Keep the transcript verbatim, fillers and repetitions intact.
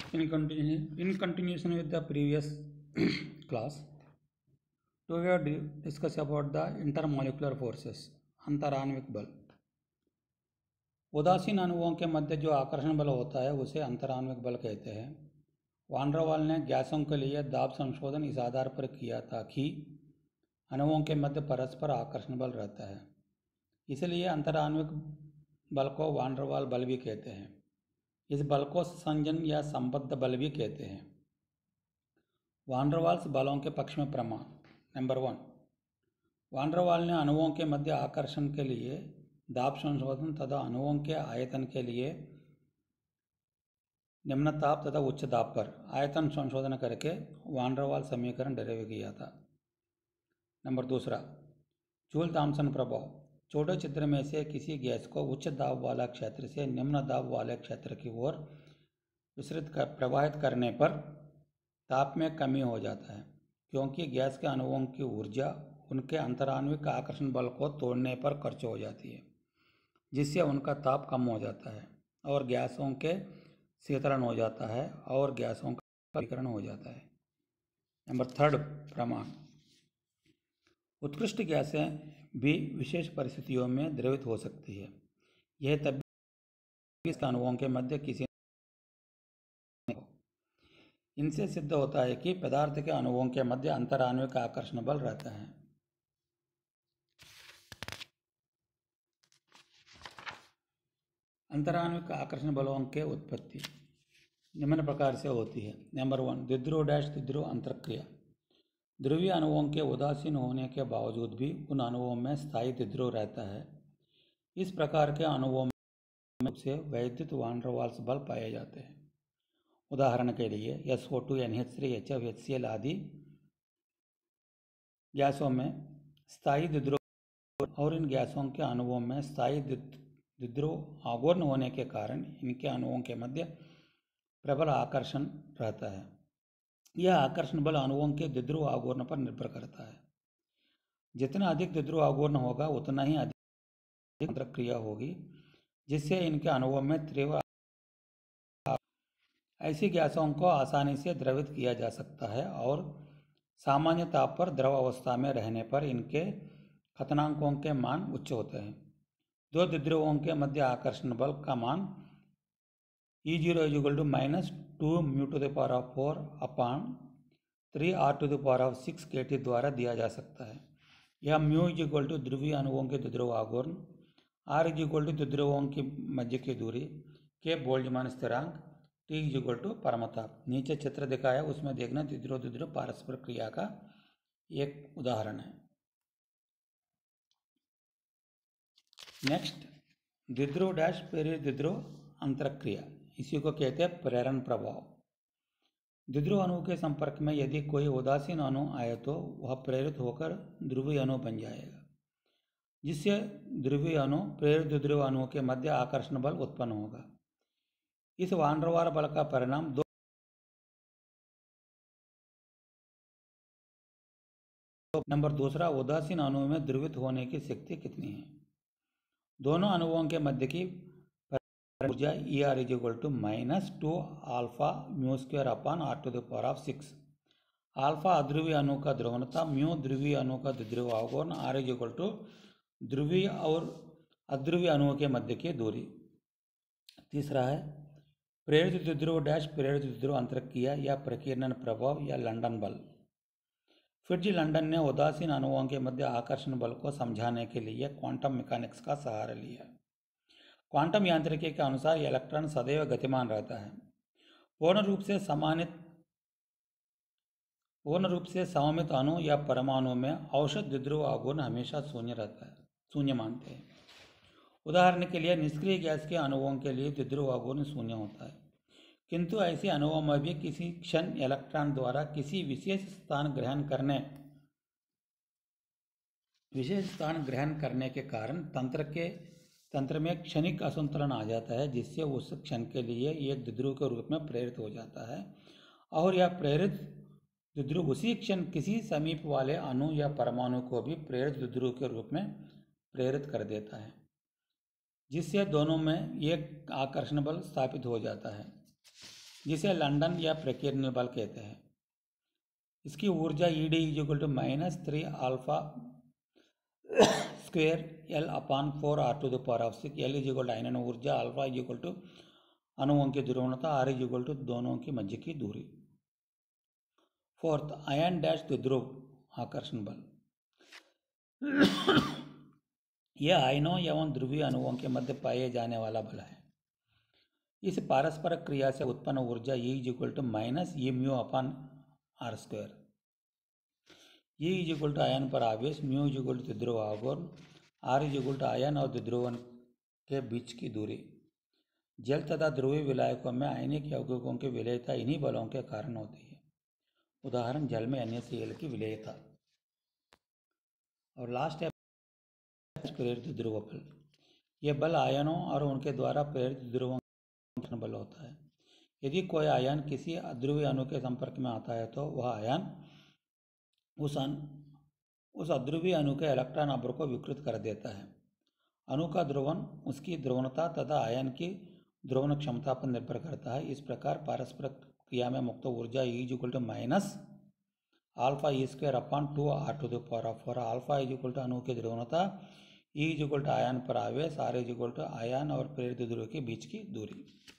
In continuation, in continuation with the previous class, today we have discussed about the intermolecular forces, अंतराण्विक बल। उदासीन अणुओं के मध्य जो आकर्षण बल होता है उसे अंतराण्विक बल कहते हैं। वान डर वाल ने गैसों के लिए दाब संशोधन इस आधार पर किया था कि अणुओं के मध्य परस्पर आकर्षण बल रहता है, इसलिए अंतराण्विक बल को वान डर वाल बल भी कहते हैं। इस बल को संजन या संबद्ध बल भी कहते हैं। वान डर वाल्स बलों के पक्ष में प्रमाण। नंबर वन, वान डर वाल ने अणुओं के मध्य आकर्षण के लिए दाब संशोधन तथा अणुओं के आयतन के लिए निम्न ताप तथा उच्च दाब पर आयतन संशोधन करके वान डर वाल समीकरण डेराइव किया था। नंबर दूसरा, जूल थॉम्सन प्रभाव। छोटे चित्र में से किसी गैस को उच्च दाब वाला क्षेत्र से निम्न दाब वाले क्षेत्र की ओर विस्तृत कर प्रवाहित करने पर ताप में कमी हो जाता है, क्योंकि गैस के अणुओं की ऊर्जा उनके अंतराण्विक आकर्षण बल को तोड़ने पर खर्च हो जाती है, जिससे उनका ताप कम हो जाता है और गैसों के शीतलन हो जाता है और गैसों का विकिरण हो जाता है। नंबर थर्ड प्रमाण, उत्कृष्ट गैसें भी विशेष परिस्थितियों में द्रवित हो सकती है। यह तभी अणुओं के मध्य किसी इनसे सिद्ध होता है कि पदार्थ के अणुओं के मध्य अंतराण्विक आकर्षण बल रहता है। अंतराण्विक आकर्षण बलों के उत्पत्ति निम्न प्रकार से होती है। नंबर वन, द्विध्रुव डैश द्विध्रुव अंतरक्रिया। ध्रुवीय अणुओं के उदासीन होने के बावजूद भी उन अणुओं में स्थायी द्विध्रुव रहता है। इस प्रकार के अणुओं में से वैद्युत वान डर वाल्स बल पाए जाते हैं। उदाहरण के लिए S O two, N H three, H F, H C L आदि गैसों में स्थायी द्विध्रुव और इन गैसों के अणुओं में स्थायी द्विध्रुव आघूर्ण होने के कारण इनके अणुओं के मध्य प्रबल आकर्षण रहता है। यह आकर्षण बल अणुओं के द्विध्रुव आघूर्ण पर निर्भर करता है। जितना अधिक द्विध्रुव आघूर्ण होगा उतना ही अधिक अंतरक्रिया होगी, जिससे इनके अणुओं में तीव्र ऐसी गैसों को आसानी से द्रवित किया जा सकता है और सामान्य ताप पर द्रव अवस्था में रहने पर इनके खतनांकों के मान उच्च होते हैं। दो द्विध्रुवों के मध्य आकर्षण बल का मान E zero is equal to minus two mu to the power of four upon three R to the power of six K T द्वारा दिया जा सकता है। यह म्यू इज इक्वल टू ध्रुवीय अणुओं के द्विध्रुव आघूर्ण, आर इज इक्वल टू द्विध्रुवों की मध्य की दूरी के बोल्ट्जमान स्थिरांक, टी इज इक्वल टू परमताप। नीचे चित्र दिखाया उसमें देखना द्विध्रुव द्विध्रुव पारस्पर क्रिया का एक उदाहरण है। नेक्स्ट, द्विध्रुव डैश प्रेरित द्विध्रुव अंतरक्रिया, इसी को कहते हैं प्रेरण प्रभाव। द्विध्रुव अणु के संपर्क में यदि कोई उदासीन अणु आए तो वह प्रेरित होकर ध्रुवीय अणु बन जाएगा, जिससे ध्रुवीय अणु प्रेरित द्विध्रुव अणुओं के मध्य आकर्षण बल उत्पन्न होगा। इस वान डर वाल बल का परिणाम दो नंबर दूसरा, उदासीन अणुओं में द्रवित होने की शक्ति कितनी है। दोनों अणुओं के मध्य की ऊर्जा E R is equal to minus two alpha mu square upon R to the power of six. Alpha अध्रुवीय अणु का द्रवणता, म्यू ध्रुवीय अणु का द्विध्रुव आघूर्ण, आर इज इक्वल टू ध्रुवीय और अध्रुवीय अणुओं के मध्य की दूरी। तीसरा है प्रेरित द्विध्रुव डैश प्रेरित द्विध्रुव अंतरक्रिया या प्रकीर्णन प्रभाव या लंदन बल। फिट्ज लंदन ने उदासीन अणुओं के मध्य आकर्षण बल को समझाने के लिए क्वांटम मैकेनिक्स का सहारा लिया। क्वांटम यांत्रिकी के अनुसार इलेक्ट्रॉन सदैव गतिमान रहता है। पूर्ण रूप से समानित पूर्ण रूप से सममित अणु या परमाणु में औसत द्विध्रुव आघूर्ण हमेशा शून्य रहता है शून्य मानते हैं। उदाहरण के लिए निष्क्रिय गैस के अणुओं के लिए द्विध्रुव आघूर्ण शून्य होता है, किंतु ऐसे अणुओं में भी किसी क्षण इलेक्ट्रॉन द्वारा किसी विशेष स्थान ग्रहण करने विशेष स्थान ग्रहण करने के कारण तंत्र के तंत्र में क्षणिक असंतुलन आ जाता है, जिससे उस क्षण के लिए एक द्विध्रुव के रूप में प्रेरित हो जाता है और यह प्रेरित द्विध्रुव उसी क्षण किसी समीप वाले अणु या परमाणु को भी प्रेरित द्विध्रुव के रूप में प्रेरित कर देता है, जिससे दोनों में एक आकर्षण बल स्थापित हो जाता है। जिसे लंदन या प्रकीर्णन बल कहते हैं। इसकी ऊर्जा E D is equal to minus three alpha square L upon four R to the power of six. L is equal to आयन ऊर्जा, अल्फा इज इक्वल टू अणुओं की ध्रुवणता, आर इज इक्वल टू दोनों की मध्य की दूरी। फोर्थ, आयन डैश द्विध्रुव आकर्षण बल। यह आयनों एवं ध्रुवीय अणुओं के मध्य पाए जाने वाला बल है। इस पारस्परिक क्रिया से उत्पन्न ऊर्जा E is equal to minus E mu upon R square. E is equal to आयन पर आवेश, म्यू इज इक्वल टू द्विध्रुव आघूर्ण, आर इज इक्वल टू आयन और द्विध्रुवन के बीच की दूरी। जल तथा ध्रुवीय विलायकों में आयनिक यौगिकों की विलेयता इन्हीं बलों के कारण होती है। उदाहरण, जल में एन ए सी एल की विलेयता। और लास्ट है प्रेरित ध्रुव बल। यह बल आयनों और उनके द्वारा प्रेरित ध्रुवों का बल होता है। यदि कोई आयन किसी अध्रुवीय अणु के संपर्क में आता है तो वह आयन उस अन, उस अध्रुवीय अणु के इलेक्ट्रॉन नंबर को विकृत कर देता है। अणु का ध्रुवण उसकी ध्रुवणता तथा आयन की ध्रुवण क्षमता पर निर्भर करता है। इस प्रकार पारस्परिक क्रिया में मुक्त ऊर्जा E is equal to minus alpha E square upon two R to the power of four. Alpha is equal to अणु की ध्रुवणता, E इज इक्वल टू आयन पर आवेश, आर इज इक्वल टू आयन और प्रेरित ध्रुव के बीच की दूरी।